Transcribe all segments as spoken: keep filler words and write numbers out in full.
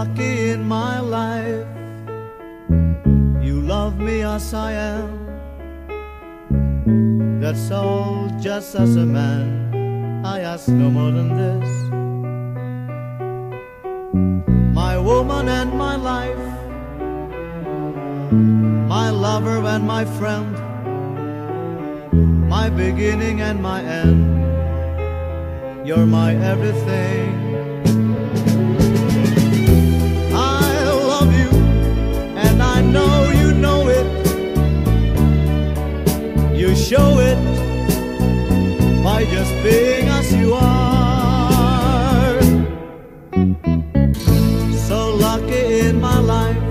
lucky in my life. You love me as I am. That's all, just as a man. I ask no more than this. My woman and my life, my lover and my friend, my beginning and my end. You're my everything. I love you, and I know you know it. You show it by just being as you are. So lucky in my life,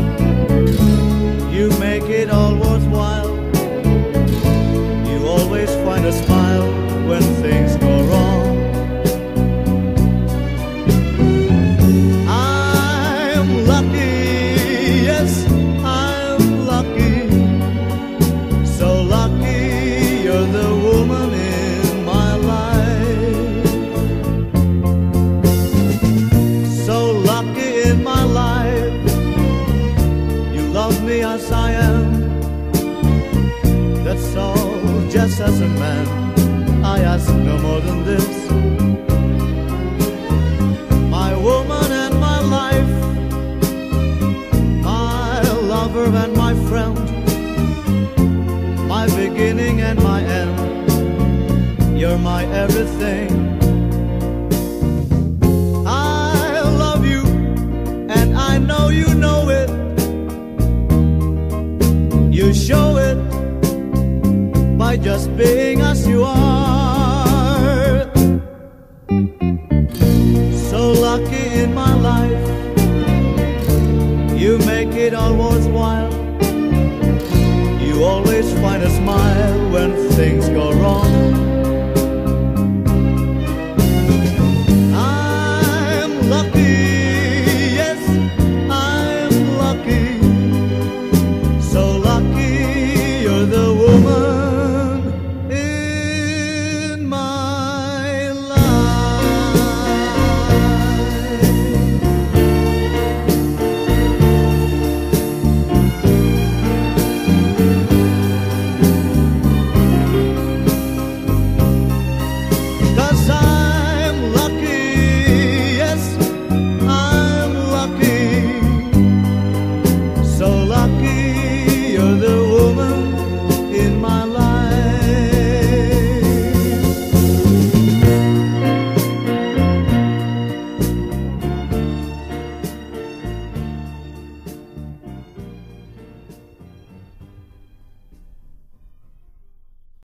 you make it all worthwhile. You always find a smile when things go wrong. I'm lucky, yes, I'm lucky. So lucky you're the woman in my life. So lucky in my life, you love me as I am. That's all, just as a man. I ask no more than this. My woman and my life, my lover and my friend, my beginning and my end. You're my everything. I love you, and I know you know it. You show it by just being as you are. So lucky in my life, you make it all worthwhile. You always find a smile when things go wrong.